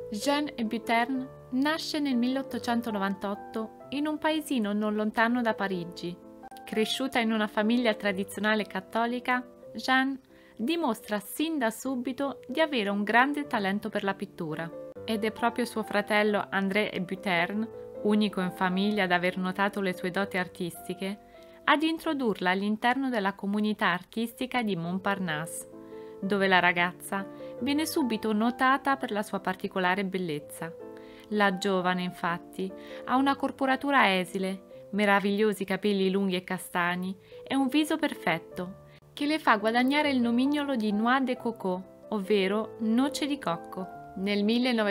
Jeanne Hébuterne nasce nel 1898 in un paesino non lontano da Parigi. Cresciuta in una famiglia tradizionale cattolica, Jeanne dimostra sin da subito di avere un grande talento per la pittura. Ed è proprio suo fratello André Hébuterne, unico in famiglia ad aver notato le sue doti artistiche, ad introdurla all'interno della comunità artistica di Montparnasse, dove la ragazza viene subito notata per la sua particolare bellezza. La giovane, infatti, ha una corporatura esile, meravigliosi capelli lunghi e castani e un viso perfetto, che le fa guadagnare il nomignolo di Noix de Coco, ovvero noce di cocco. Nel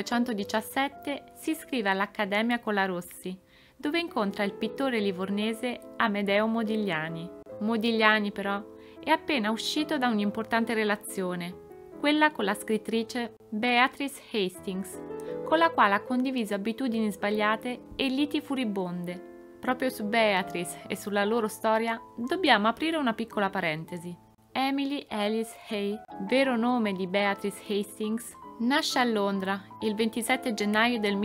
1917 si iscrive all'Accademia Colarossi, dove incontra il pittore livornese Amedeo Modigliani. Modigliani, però, è appena uscito da un'importante relazione, quella con la scrittrice Beatrice Hastings, con la quale ha condiviso abitudini sbagliate e liti furibonde. Proprio su Beatrice e sulla loro storia dobbiamo aprire una piccola parentesi. Emily Alice Hay, vero nome di Beatrice Hastings, nasce a Londra il 27 gennaio del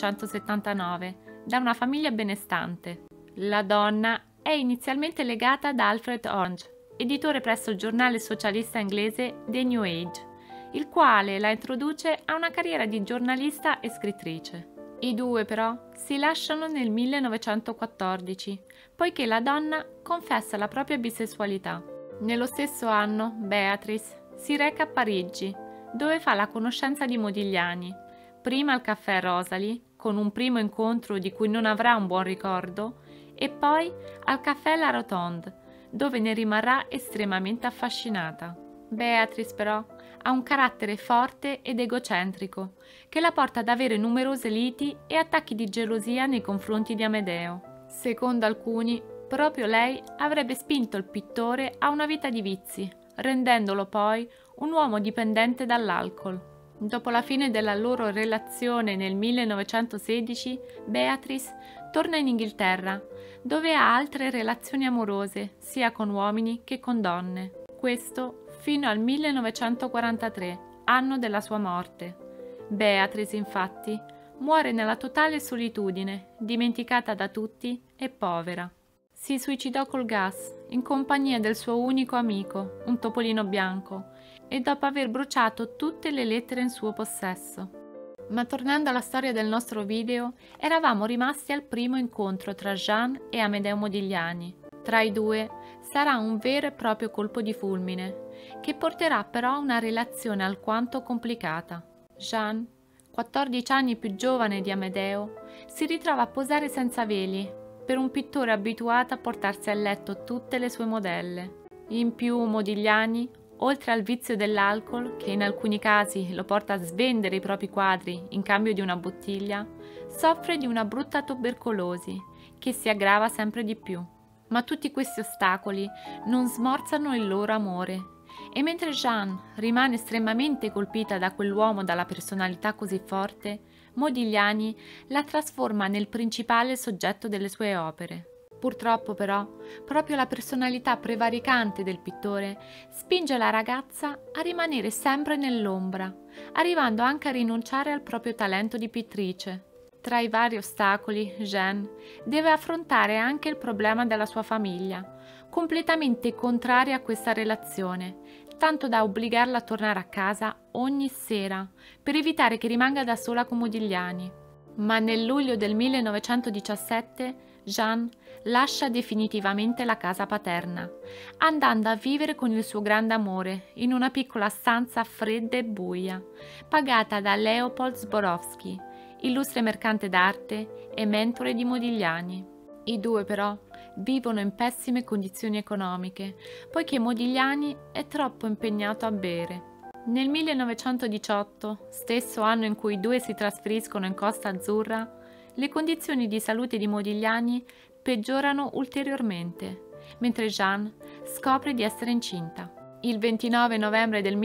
1879 da una famiglia benestante. La donna è inizialmente legata ad Alfred Orange, editore presso il giornale socialista inglese The New Age, il quale la introduce a una carriera di giornalista e scrittrice. I due però si lasciano nel 1914, poiché la donna confessa la propria bisessualità. Nello stesso anno Beatrice si reca a Parigi, dove fa la conoscenza di Modigliani, prima al caffè Rosalie, con un primo incontro di cui non avrà un buon ricordo, e poi al caffè La Rotonde, dove ne rimarrà estremamente affascinata. Beatrice però ha un carattere forte ed egocentrico, che la porta ad avere numerose liti e attacchi di gelosia nei confronti di Amedeo. Secondo alcuni, proprio lei avrebbe spinto il pittore a una vita di vizi, rendendolo poi un uomo dipendente dall'alcol. Dopo la fine della loro relazione nel 1916, Beatrice torna in Inghilterra, dove ha altre relazioni amorose, sia con uomini che con donne. Questo fino al 1943, anno della sua morte. Beatrice, infatti, muore nella totale solitudine, dimenticata da tutti e povera. Si suicidò col gas, in compagnia del suo unico amico, un topolino bianco, e dopo aver bruciato tutte le lettere in suo possesso. Ma tornando alla storia del nostro video, eravamo rimasti al primo incontro tra Jeanne e Amedeo Modigliani. Tra i due sarà un vero e proprio colpo di fulmine, che porterà però a una relazione alquanto complicata. Jeanne, 14 anni più giovane di Amedeo, si ritrova a posare senza veli per un pittore abituato a portarsi a letto tutte le sue modelle. In più Modigliani, oltre al vizio dell'alcol, che in alcuni casi lo porta a svendere i propri quadri in cambio di una bottiglia, soffre di una brutta tubercolosi, che si aggrava sempre di più. Ma tutti questi ostacoli non smorzano il loro amore, e mentre Jeanne rimane estremamente colpita da quell'uomo dalla personalità così forte, Modigliani la trasforma nel principale soggetto delle sue opere. Purtroppo però, proprio la personalità prevaricante del pittore spinge la ragazza a rimanere sempre nell'ombra, arrivando anche a rinunciare al proprio talento di pittrice. Tra i vari ostacoli, Jeanne deve affrontare anche il problema della sua famiglia, completamente contraria a questa relazione, tanto da obbligarla a tornare a casa ogni sera per evitare che rimanga da sola con Modigliani. Ma nel luglio del 1917 Jeanne lascia definitivamente la casa paterna, andando a vivere con il suo grande amore in una piccola stanza fredda e buia, pagata da Leopold Zborowski, illustre mercante d'arte e mentore di Modigliani. I due però vivono in pessime condizioni economiche, poiché Modigliani è troppo impegnato a bere. Nel 1918, stesso anno in cui i due si trasferiscono in Costa Azzurra, le condizioni di salute di Modigliani peggiorano ulteriormente, mentre Jeanne scopre di essere incinta. Il 29 novembre del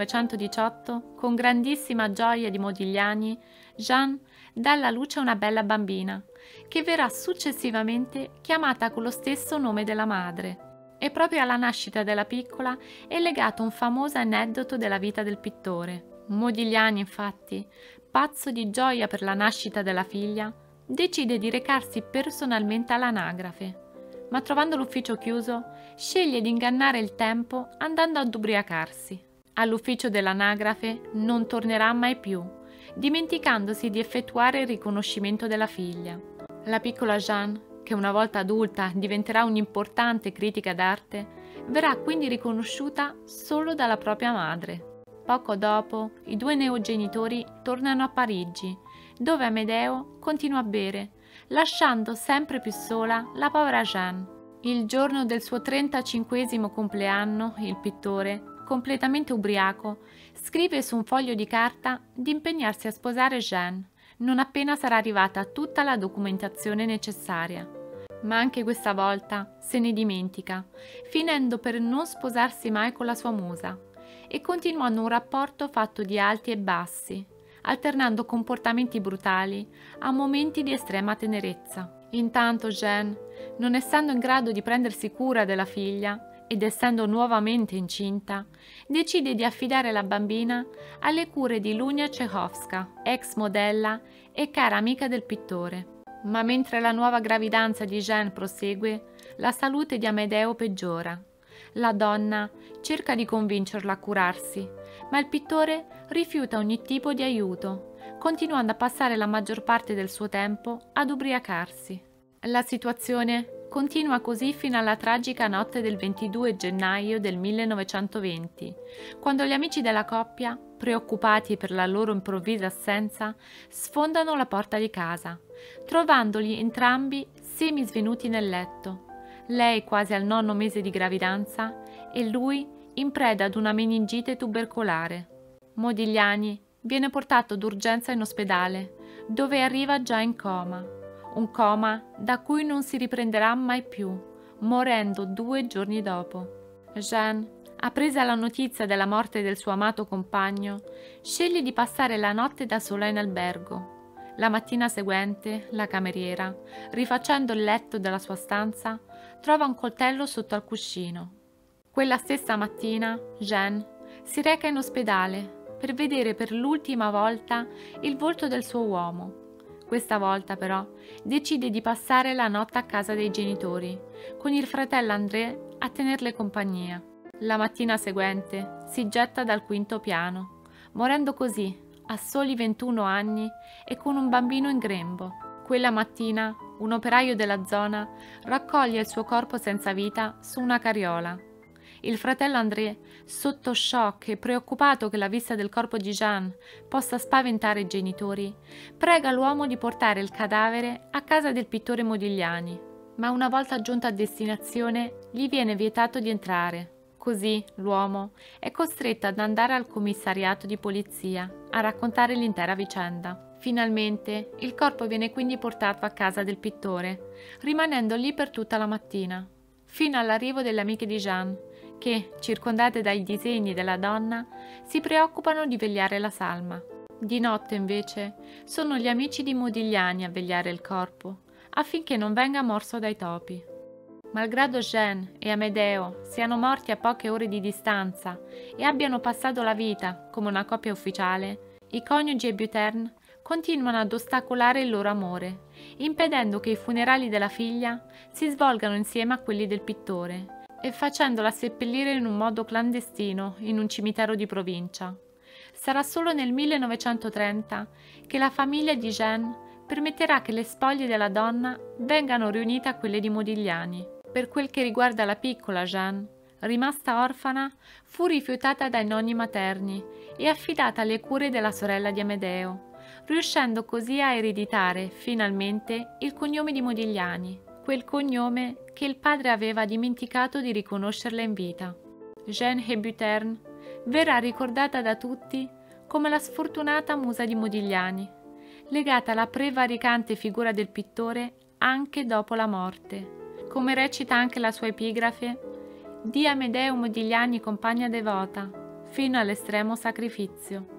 1918, con grandissima gioia di Modigliani, Jeanne dà alla luce una bella bambina, che verrà successivamente chiamata con lo stesso nome della madre. E proprio alla nascita della piccola è legato un famoso aneddoto della vita del pittore. Modigliani, infatti, pazzo di gioia per la nascita della figlia, decide di recarsi personalmente all'anagrafe, ma trovando l'ufficio chiuso, sceglie di ingannare il tempo andando ad ubriacarsi. All'ufficio dell'anagrafe non tornerà mai più, dimenticandosi di effettuare il riconoscimento della figlia. La piccola Jeanne, che una volta adulta diventerà un'importante critica d'arte, verrà quindi riconosciuta solo dalla propria madre. Poco dopo, i due neogenitori tornano a Parigi, dove Amedeo continua a bere, lasciando sempre più sola la povera Jeanne. Il giorno del suo 35° compleanno, il pittore, completamente ubriaco, scrive su un foglio di carta di impegnarsi a sposare Jeanne, non appena sarà arrivata tutta la documentazione necessaria. Ma anche questa volta se ne dimentica, finendo per non sposarsi mai con la sua musa, e continuando un rapporto fatto di alti e bassi, alternando comportamenti brutali a momenti di estrema tenerezza. Intanto Jeanne, non essendo in grado di prendersi cura della figlia ed essendo nuovamente incinta, decide di affidare la bambina alle cure di Lunia Cechowska, ex modella e cara amica del pittore. Ma mentre la nuova gravidanza di Jeanne prosegue, la salute di Amedeo peggiora. La donna cerca di convincerla a curarsi, ma il pittore rifiuta ogni tipo di aiuto, continuando a passare la maggior parte del suo tempo ad ubriacarsi. La situazione continua così fino alla tragica notte del 22 gennaio del 1920, quando gli amici della coppia, preoccupati per la loro improvvisa assenza, sfondano la porta di casa, trovandoli entrambi semisvenuti nel letto, lei quasi al 9° mese di gravidanza e lui in preda ad una meningite tubercolare. Modigliani viene portato d'urgenza in ospedale, dove arriva già in coma, un coma da cui non si riprenderà mai più, morendo 2 giorni dopo. Jeanne, appresa la notizia della morte del suo amato compagno, sceglie di passare la notte da sola in albergo. La mattina seguente, la cameriera, rifacendo il letto della sua stanza, trova un coltello sotto al cuscino. Quella stessa mattina, Jeanne si reca in ospedale per vedere per l'ultima volta il volto del suo uomo. Questa volta, però, decide di passare la notte a casa dei genitori, con il fratello André a tenerle compagnia. La mattina seguente si getta dal 5° piano, morendo così a soli 21 anni e con un bambino in grembo. Quella mattina un operaio della zona raccoglie il suo corpo senza vita su una carriola. Il fratello André, sotto shock e preoccupato che la vista del corpo di Jeanne possa spaventare i genitori, prega l'uomo di portare il cadavere a casa del pittore Modigliani, ma una volta giunto a destinazione gli viene vietato di entrare. Così l'uomo è costretto ad andare al commissariato di polizia a raccontare l'intera vicenda. Finalmente il corpo viene quindi portato a casa del pittore, rimanendo lì per tutta la mattina, fino all'arrivo delle amiche di Jeanne, che, circondate dai disegni della donna, si preoccupano di vegliare la salma. Di notte, invece, sono gli amici di Modigliani a vegliare il corpo, affinché non venga morso dai topi. Malgrado Jeanne e Amedeo siano morti a poche ore di distanza e abbiano passato la vita come una coppia ufficiale, i coniugi Hébuterne continuano ad ostacolare il loro amore, impedendo che i funerali della figlia si svolgano insieme a quelli del pittore e facendola seppellire in un modo clandestino in un cimitero di provincia. Sarà solo nel 1930 che la famiglia di Jeanne permetterà che le spoglie della donna vengano riunite a quelle di Modigliani. Per quel che riguarda la piccola Jeanne, rimasta orfana, fu rifiutata dai nonni materni e affidata alle cure della sorella di Amedeo, riuscendo così a ereditare finalmente il cognome di Modigliani, quel cognome che il padre aveva dimenticato di riconoscerle in vita. Jeanne Hébuterne verrà ricordata da tutti come la sfortunata musa di Modigliani, legata alla prevaricante figura del pittore anche dopo la morte. Come recita anche la sua epigrafe, di Amedeo Modigliani compagna devota, fino all'estremo sacrificio.